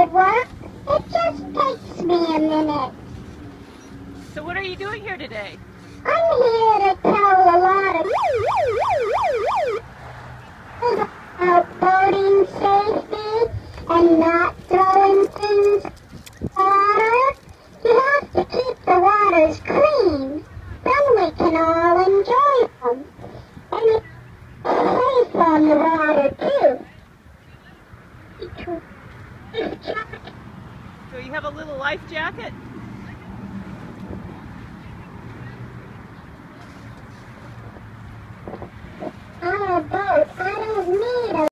at work. It just takes me a minute. So what are you doing here today? I'm here to tell a lot of about boating safety and not throwing things in the water. You have to keep the waters clean. Then we can all enjoy them. And it's safe on the water, too. So you have a little life jacket?